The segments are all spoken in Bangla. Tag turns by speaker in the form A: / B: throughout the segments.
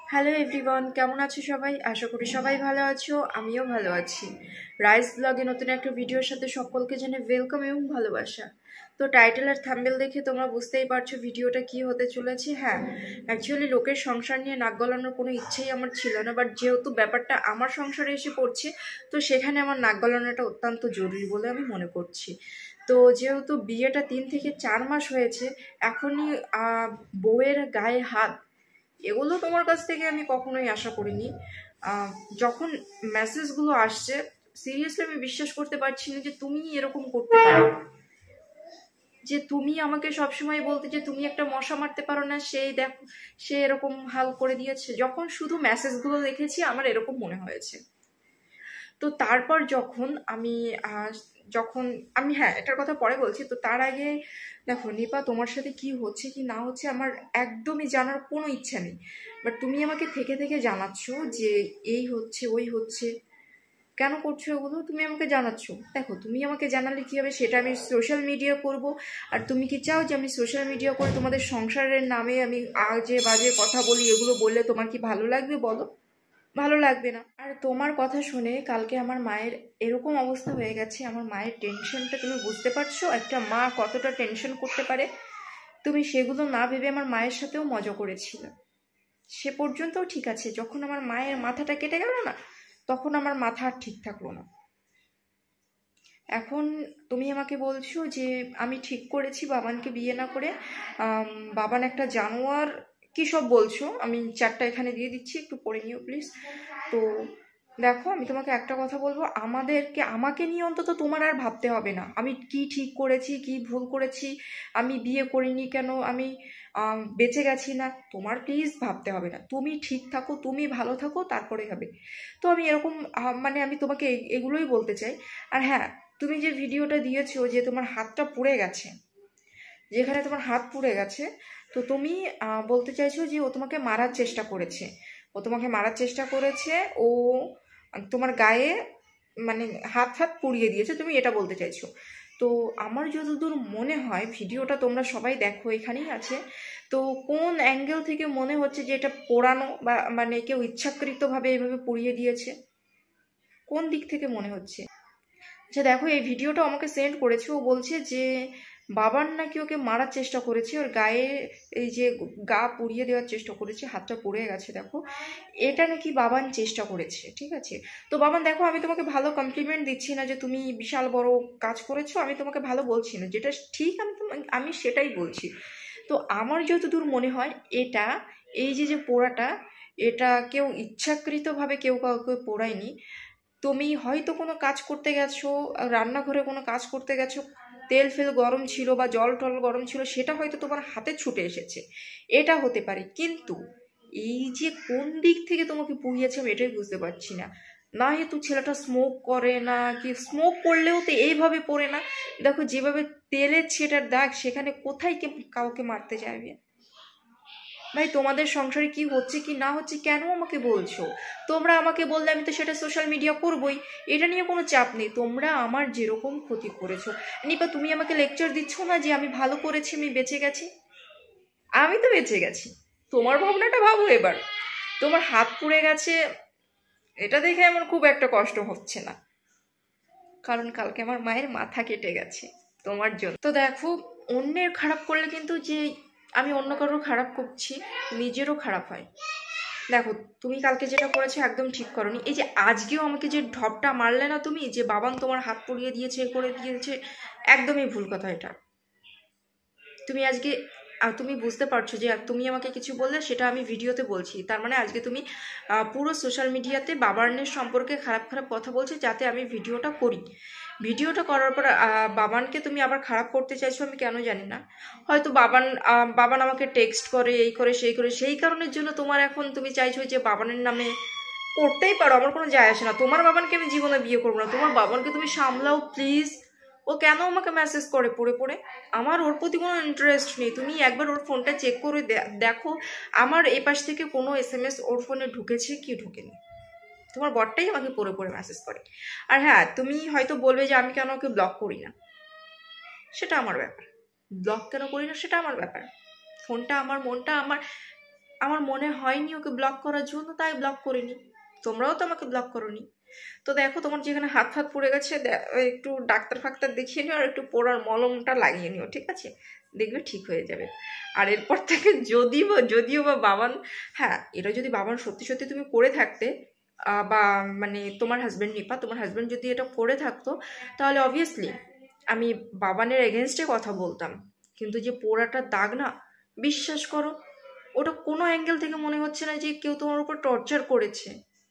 A: হ্যালো এভরিওয়ান, কেমন আছো সবাই? আশা করি সবাই ভালো আছো, আমিও ভালো আছি। রাইস ব্লগে নতুন একটা ভিডিওর সাথে সকলকে জানাই ওয়েলকাম এবং ভালোবাসা। তো টাইটেল আর থাম্বনেল দেখে তোমরা বুঝতেই পারছো ভিডিওটা কি হতে চলেছে। হ্যাঁ, অ্যাকচুয়ালি লোকের সংসার নিয়ে নাক গলানোর কোনো ইচ্ছেই আমার ছিল না, বাট যেহেতু ব্যাপারটা আমার সংসারে এসে পড়ছে, তো সেখানে আমার নাক গলানোটা অত্যন্ত জরুরি বলে আমি মনে করছি। তো যেহেতু বিয়েটা 3 থেকে 4 মাস হয়েছে, এখনই বউয়ের গায়ে হাত, এগুলো তোমার কাছ থেকে আমি কখনোই আশা করিনি। যখন মেসেজগুলো আসছে, সিরিয়াসলি আমি বিশ্বাস করতে পারছি না যে তুমি এরকম করতে পারো, যে তুমি আমাকে সবসময় বলতে যে তুমি একটা মশা মারতে পারো না, সেই দেখো সে এরকম হাল করে দিয়েছে। যখন শুধু মেসেজগুলো দেখেছি আমার এরকম মনে হয়েছে। তো তারপর যখন আমি হ্যাঁ, এটার কথা পরে বলছি। তো তার আগে দেখো নিপা, তোমার সাথে কি হচ্ছে কি না হচ্ছে আমার একদমই জানার কোনো ইচ্ছা নেই, বাট তুমি আমাকে থেকে থেকে জানাচ্ছ যে এই হচ্ছে ওই হচ্ছে। কেন করছো এগুলো? তুমি আমাকে জানাচ্ছ। দেখো, তুমি আমাকে জানালে কি হবে, সেটা আমি সোশ্যাল মিডিয়া করব। আর তুমি কি চাও যে আমি সোশ্যাল মিডিয়া করে তোমাদের সংসারের নামে আমি আজে বাজে কথা বলি? এগুলো বললে তোমার কি ভালো লাগবে বলো? ভালো লাগবে না। আর তোমার কথা শুনে কালকে আমার মায়ের এরকম অবস্থা হয়ে গেছে। আমার মায়ের টেনশনটা তুমি বুঝতে পারছো? একটা মা কতটা টেনশন করতে পারে। তুমি সেগুলো না ভেবে আমার মায়ের সাথেও মজা করেছিলে। সে পর্যন্তও ঠিক আছে, যখন আমার মায়ের মাথাটা কেটে গেল না, তখন আমার মাথা আর ঠিক থাকলো না। এখন তুমি আমাকে বলছো যে আমি ঠিক করেছি বাবানকে বিয়ে না করে। বাবান একটা জানোয়ার, কি সব বলছো। আমি চারটা এখানে দিয়ে দিচ্ছি, একটু পড়ে নিও প্লিজ। তো দেখো, আমি তোমাকে একটা কথা বলবো, আমাকে নিয়ে অন্তত তোমার আর ভাবতে হবে না আমি কি ঠিক করেছি কি ভুল করেছি, আমি বিয়ে করিনি কেন, আমি বেঁচে গেছি না, তোমার প্লিজ ভাবতে হবে না। তুমি ঠিক থাকো, তুমি ভালো থাকো, তারপরে হবে। তো আমি এরকম মানে আমি তোমাকে এগুলোই বলতে চাই। আর হ্যাঁ, তুমি যে ভিডিওটা দিয়েছো যে তোমার হাতটা পুড়ে গেছে, যেখানে তোমার হাত পুড়ে গেছে, তো তুমি বলতে চাইছো যে ও তোমাকে মারার চেষ্টা করেছে। ও তোমাকে মারার চেষ্টা করেছে, ও তোমার গায়ে মানে হাত হাত পুড়িয়ে দিয়েছে, তুমি এটা বলতে চাইছো। তো আমার যতদূর মনে হয়, ভিডিওটা তোমরা সবাই দেখো, এখানেই আছে। তো কোন অ্যাঙ্গেল থেকে মনে হচ্ছে যে এটা পোড়ানো, বা মানে কেউ ইচ্ছাকৃতভাবে এভাবে পুড়িয়ে দিয়েছে? কোন দিক থেকে মনে হচ্ছে? আচ্ছা দেখো, এই ভিডিওটা আমাকে সেন্ড করেছে, ও বলছে যে বাবান নাকি ওকে মারার চেষ্টা করেছে, ওর গায়ে এই যে গা পুড়িয়ে দেওয়ার চেষ্টা করেছে, হাতটা পুড়ে গেছে দেখো, এটা নাকি বাবান চেষ্টা করেছে। ঠিক আছে, তো বাবান দেখো, আমি তোমাকে ভালো কমপ্লিমেন্ট দিচ্ছি না যে তুমি বিশাল বড় কাজ করেছো, আমি তোমাকে ভালো বলছি না, যেটা ঠিক আমি সেটাই বলছি। তো আমার যতদূর মনে হয়, এটা এই যে যে পোড়াটা, এটা কেউ ইচ্ছাকৃতভাবে কেউ কাউকে পোড়ায়নি। তুমি হয়তো কোনো কাজ করতে গেছো, রান্নাঘরে কোনো কাজ করতে গেছো, তেল ফেল গরম ছিল বা জল টল গরম ছিল, সেটা হয়তো তোমার হাতে ছুটে এসেছে, এটা হতে পারে। কিন্তু এই যে কোন দিক থেকে তোমাকে পুড়িয়েছে আমি এটাই বুঝতে পারছি না। না হেতু ছেলেটা স্মোক করে না, কি স্মোক করলেও তো এইভাবে পড়ে না। দেখো যেভাবে তেলের ছেটার দাগ, সেখানে কোথায় কাউকে মারতে যাবে? ভাই, তোমাদের সংসারে কি হচ্ছে কি না হচ্ছে কেন আমাকে বলছো? তোমরা আমাকে বললে আমি তো সেটা সোশ্যাল মিডিয়া করবই, এটা নিয়ে কোনো চাপ নেই। তোমরা আমার যেরকম ক্ষতি করেছো, নিপা তুমি আমাকে লেকচার দিচ্ছ না যে আমি ভালো করেছি, আমি বেঁচে গেছি। আমি তো বেঁচে গেছি, তোমার ভাবনাটা ভাবো এবার। তোমার হাত পুড়ে গেছে, এটা দেখে আমার খুব একটা কষ্ট হচ্ছে না, কারণ কালকে আমার মায়ের মাথা কেটে গেছে তোমার জন্য। তো দেখো, অন্যের খারাপ করলে কিন্তু যে আমি অন্য কারোর খারাপ করছি, নিজেরও খারাপ হয়। দেখো, তুমি কালকে যেটা করেছো একদম ঠিক করনি। এই যে আজকেও আমাকে যে ঢপটা মারলে না তুমি, যে বাবান তোমার হাত পুড়িয়ে দিয়েছে করে দিয়েছে, একদমই ভুল কথা এটা। তুমি আজকে তুমি বুঝতে পারছো যে তুমি আমাকে কিছু বললে, সেটা আমি ভিডিওতে বলছি, তার মানে আজকে তুমি পুরো সোশ্যাল মিডিয়াতে বাবানের সম্পর্কে খারাপ খারাপ কথা বলছো, যাতে আমি ভিডিওটা করি। ভিডিওটা করার পর বাবানকে তুমি আবার খারাপ করতে চাইছো, আমি কেন জানি না। হয়তো বাবান আমাকে টেক্সট করে, এই করে সেই করে, সেই কারণের জন্য তোমার এখন তুমি চাইছো যে বাবানের নামে করতেই পারো, আমার কোনো যায় আসে না। তোমার বাবানকে আমি জীবনে বিয়ে করবো না, তোমার বাবানকে তুমি সামলাও প্লিজ। ও কেন আমাকে মেসেজ করে পড়ে পড়ে? আমার ওর প্রতি কোনো ইন্টারেস্ট নেই। তুমি একবার ওর ফোনটা চেক করে দেখো আমার এপাশ থেকে কোনো SMS ওর ফোনে ঢুকেছে কি ঢুকেনি। তোমার বরটাই আমাকে পড়ে পড়ে মেসেজ করে। আর হ্যাঁ, তুমি হয়তো বলবে যে আমি কেন ওকে ব্লক করি না, সেটা আমার ব্যাপার। ব্লক কেন করি না সেটা আমার ব্যাপার। ফোনটা আমার, মনটা আমার, আমার মনে হয়নি ওকে ব্লক করার জন্য, তাই ব্লক করিনি। তোমরাও তো আমাকে ব্লক করোনি। তো দেখো তোমার যেখানে হাত ফাত পুড়ে গেছে একটু ডাক্তার ফাক্তার দেখিয়ে নিও আর একটু পোড়ার মলমটা লাগিয়ে নিও, ঠিক আছে? দেখবে ঠিক হয়ে যাবে। আর এরপর থেকে যদিও বা বাবান, হ্যাঁ এটা যদি বাবান সত্যি সত্যি তুমি করে থাকতে বা মানে তোমার হাজব্যান্ড নিপা, তোমার হাজব্যান্ড যদি এটা করে থাকতো তাহলে অবভিয়াসলি আমি বাবানের এগেনস্টে কথা বলতাম। কিন্তু যে পোড়াটার দাগ না, বিশ্বাস করো ওটা কোনো অ্যাঙ্গেল থেকে মনে হচ্ছে না যে কেউ তোমার উপর টর্চার করেছে।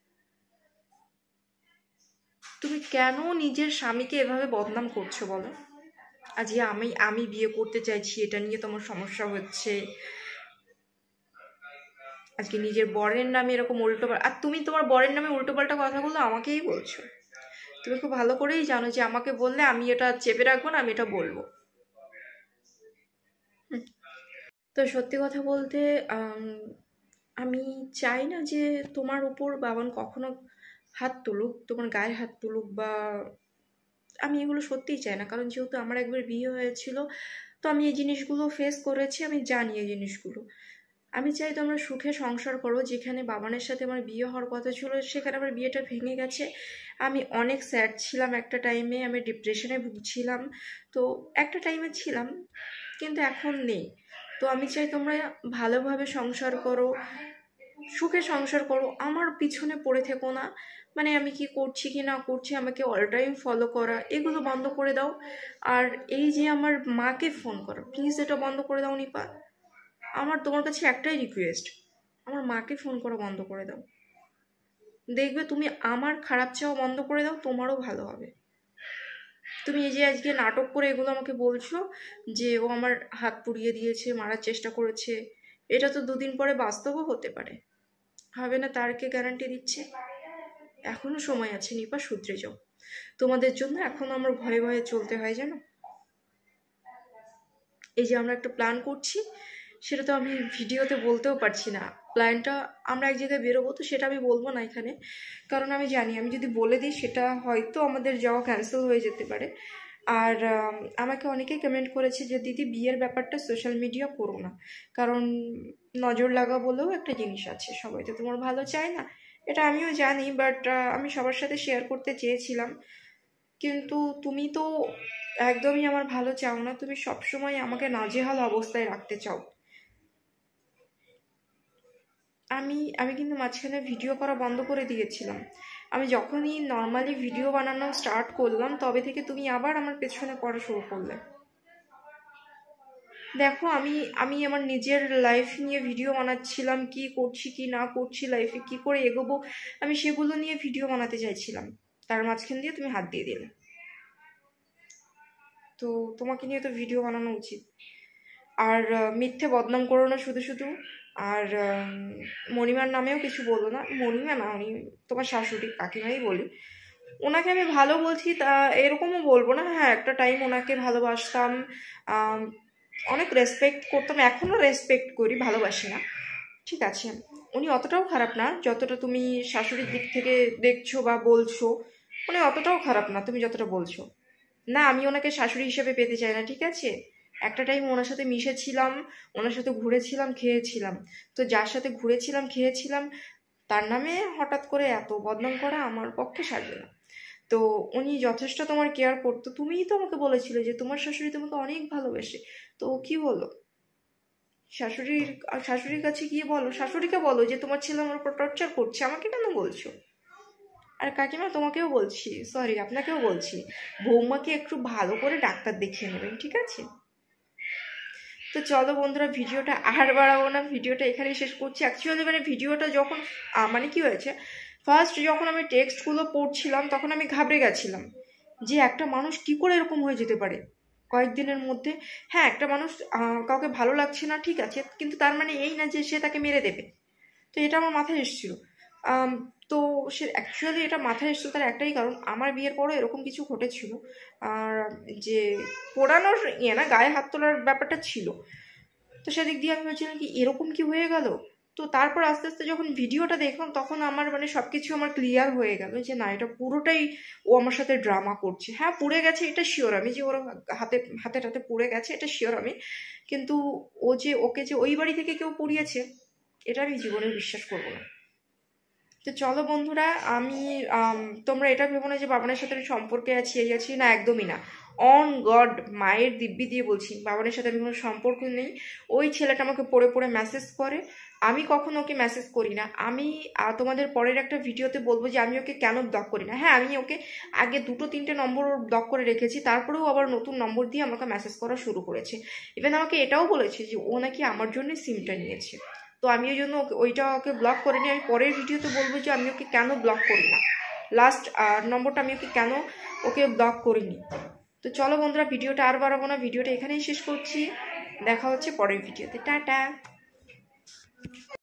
A: তুমি কেন নিজের স্বামীকে এভাবে বদনাম করছো বলো? আজকে আমি বিয়ে করতে চাইছি এটা নিয়ে তোমার সমস্যা হচ্ছে, আজকে নিজের বরের নামে এরকম আর তুমি তোমার বরের নামে উল্টোপাল্টা কথাগুলো আমাকেই বলছো। তুমি খুব ভালো করেই জানো যে আমাকে বললে আমি এটা চেপে রাখবো না, আমি এটা বলবো। তো সত্যি কথা বলতে আমি চাই না যে তোমার উপর বাবান কখনো হাত তুলুক, তোমার গায়ে হাত তুলুক, বা আমি এগুলো সত্যিই চাই না। কারণ যেহেতু আমার একবার বিয়ে হয়েছিল, তো আমি এই জিনিসগুলো ফেস করেছি, আমি জানি এই জিনিসগুলো। আমি চাই তোমরা সুখে সংসার করো। যেখানে বাবানের সাথে আমার বিয়ে হওয়ার কথা ছিল সেখানে আমার বিয়েটা ভেঙে গেছে। আমি অনেক স্যাড ছিলাম একটা টাইমে, আমি ডিপ্রেশনে ভুগছিলাম, তো একটা টাইমে ছিলাম, কিন্তু এখন নেই। তো আমি চাই তোমরা ভালোভাবে সংসার করো, সুখে সংসার করো, আমার পিছনে পড়ে থেকো না। মানে আমি কি করছি কি না করছি আমাকে অল টাইম ফলো করা, এগুলো বন্ধ করে দাও। আর এই যে আমার মাকে ফোন করো, প্লিজ এটা বন্ধ করে দাও নিপা। আমার তোমার কাছে একটাই রিকোয়েস্ট, আমার মাকে ফোন করা বন্ধ করে দাও। দেখবে তুমি আমার খারাপ চাওয়া বন্ধ করে দাও, তোমারও ভালো হবে। তুমি এই যে আজকে নাটক করে এগুলো আমাকে বলছো যে ও আমার হাত পুড়িয়ে দিয়েছে, মারার চেষ্টা করেছে, এটা তো দুদিন পরে বাস্তবও হতে পারে, হবে না তার কে গ্যারান্টি দিচ্ছে? এখনো সময় আছে নিপা, শুধরে যাও। তোমাদের জন্য এখনো আমার ভয়ে ভয়ে চলতে হয় জানো। এই যে আমরা একটা প্ল্যান করছি, সেটা তো আমি ভিডিওতে বলতেও পারছি না। প্ল্যানটা আমরা এক জায়গায় বেরোবো, তো সেটা আমি বলবো না এখানে, কারণ আমি জানি আমি যদি বলে দিই সেটা হয়তো আমাদের যাওয়া ক্যান্সেল হয়ে যেতে পারে। আর আমাকে অনেকেই কমেন্ট করেছে যে দিদি বিয়ের ব্যাপারটা সোশ্যাল মিডিয়া করো না, কারণ নজর লাগা বলেও একটা জিনিস আছে, সবাই তো তোমার ভালো চায় না, এটা আমিও জানি। বাট আমি সবার সাথে শেয়ার করতে চেয়েছিলাম, কিন্তু তুমি তো একদমই আমার ভালো চাও না, তুমি সবসময় আমাকে নাজেহাল অবস্থায় রাখতে চাও। আমি আমি কিন্তু মাঝখানে ভিডিও করা বন্ধ করে দিয়েছিলাম। আমি যখনই নর্মালি ভিডিও বানানো স্টার্ট করলাম তবে থেকে তুমি আবার আমার পেছনে পড়া শুরু করলে। দেখো আমি আমি আমার নিজের লাইফ নিয়ে ভিডিও বানাচ্ছিলাম, কি করছি কি না করছি, লাইফে কি করে এগোবো, আমি সেগুলো নিয়ে ভিডিও বানাতে চাইছিলাম, তার মাঝখান দিয়ে তুমি হাত দিয়ে দিলে। তো তোমাকে নিয়ে তো ভিডিও বানানো উচিত। আর মিথ্যে বদনাম করো না শুধু শুধু। আর মণিমার নামেও কিছু বলো না, মণিমা না, আমি তোমার শাশুড়ি কাকিমাই বলি। ওনাকে আমি ভালো বলছি তা এরকমও বলবো না, হ্যাঁ একটা টাইম ওনাকে ভালোবাসতাম, অনেক রেসপেক্ট করতাম, এখনও রেসপেক্ট করি, ভালোবাসি না, ঠিক আছে। উনি অতটাও খারাপ না যতটা তুমি শাশুড়ির দিক থেকে দেখছো বা বলছো, উনি অতটাও খারাপ না তুমি যতটা বলছো। না আমি ওনাকে শাশুড়ি হিসেবে পেতে চাই না, ঠিক আছে। একটা টাইম ওনার সাথে মিশেছিলাম, ওনার সাথে ঘুরেছিলাম খেয়েছিলাম, তো যার সাথে ঘুরেছিলাম খেয়েছিলাম তার নামে হঠাৎ করে এত বদনাম করা আমার পক্ষে সাজবে না। তো উনি যথেষ্ট তোমার কেয়ার করতো, তুমিই তো আমাকে বলেছিলে যে তোমার শাশুড়ি তোমাকে অনেক ভালোবাসে, তো কি হলো? শাশুড়ির কাছে গিয়ে বলো, শাশুড়িকে বলো যে তোমার ছেলে আমার উপর টর্চার করছে, আমাকে কেন বলছো? আর কাকিমা তোমাকেও বলছি, সরি আপনাকেও বলছি, বৌমাকে একটু ভালো করে ডাক্তার দেখিয়ে নেবেন, ঠিক আছে। তো চলো বন্ধুরা, ভিডিওটা আর বাড়াবো না, ভিডিওটা এখানেই শেষ করছি। অ্যাকচুয়ালি মানে ভিডিওটা যখন মানে কি হয়েছে, ফার্স্ট যখন আমি টেক্সটগুলো পড়ছিলাম তখন আমি ঘাবড়ে গেছিলাম যে একটা মানুষ কি করে এরকম হয়ে যেতে পারে কয়েকদিনের মধ্যে। হ্যাঁ একটা মানুষ কাউকে ভালো লাগছে না ঠিক আছে, কিন্তু তার মানে এই না যে সে তাকে মেরে দেবে। তো এটা আমার মাথায় এসেছিল। তো সে অ্যাকচুয়ালি এটা মাথায় এসেছিল তার একটাই কারণ, আমার বিয়ের পরও এরকম কিছু ঘটেছিল। আর যে পোড়ানোর না গায়ে হাত তোলার ব্যাপারটা ছিল, তো সেদিক দিয়ে আমি ভাবছিলাম কি এরকম কি হয়ে গেল। তো তারপর আস্তে আস্তে যখন ভিডিওটা দেখলাম তখন আমার মানে সব কিছু আমার ক্লিয়ার হয়ে গেল যে না এটা পুরোটাই ও আমার সাথে ড্রামা করছে। হ্যাঁ পুড়ে গেছে এটা শিওর আমি, যে ওর হাতে টাতে পুড়ে গেছে এটা শিওর আমি, কিন্তু ও যে ওকে যে ওই বাড়ি থেকে কেউ পুড়িয়েছে এটা আমি জীবনে বিশ্বাস করবো না। তো চলো বন্ধুরা, আমি তোমরা এটা ভেবো না যে বাবানের সাথে আমি সম্পর্কে আছি, এই আছি, না, একদমই না। অন গড, মায়ের দিব্যি দিয়ে বলছি, বাবানের সাথে আমি কোনো সম্পর্ক নেই। ওই ছেলেটা আমাকে পড়ে পড়ে মেসেজ করে, আমি কখনো ওকে মেসেজ করি না। আমি তোমাদের পরের একটা ভিডিওতে বলবো যে আমি ওকে কেন ব্লক করি না। হ্যাঁ, আমি ওকে আগে 2-3টে নম্বর ব্লক করে রেখেছি, তারপরেও আবার নতুন নম্বর দিয়ে আমাকে মেসেজ করা শুরু করেছে। ইভেন আমাকে এটাও বলেছে যে ও নাকি আমার জন্য সিমটা নিয়েছে। তো আমি ওই জন্য ওকে ব্লক করে নিই। আমি পরের ভিডিওতে বলবো যে আমি ওকে কেন ব্লক করি না, লাস্ট নম্বরটা আমি ওকে ব্লক করিনি। তো চলো বন্ধুরা, ভিডিওটা আর বাড়াবো না, ভিডিওটা এখানেই শেষ করছি। দেখা হচ্ছে পরের ভিডিওতে। টাটা।